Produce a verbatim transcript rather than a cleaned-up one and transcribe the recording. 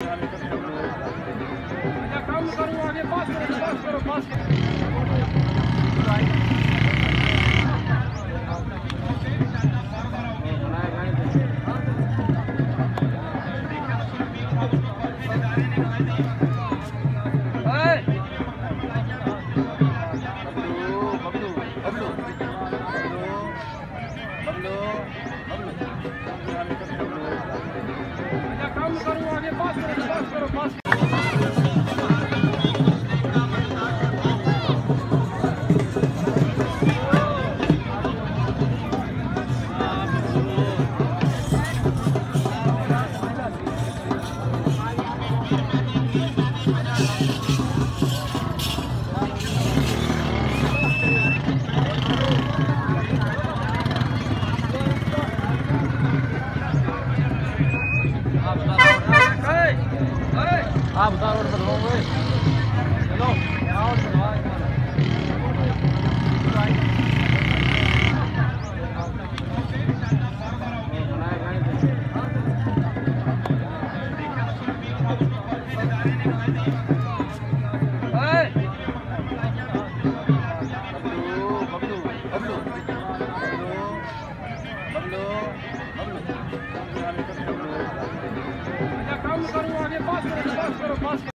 काम करो आगे पास करो पास करो पास काम करो आगे पास करो पास करो पास आप बता रोड पर लोगे चलो आओ चलो काम करो आगे पास करो पास करो पास